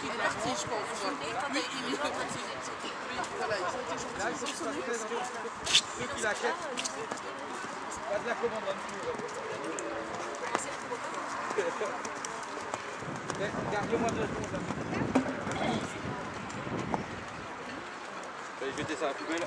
qu'il est parti, je pense. Oui, il est parti. Voilà, ils ont été gentils. Là, ils sont ceux qui la quittent. Pas de la commande en dessous. Garde-moi 2 secondes. Je vais jeter ça à la poubelle.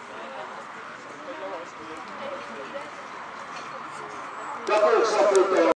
D'abord, ça peut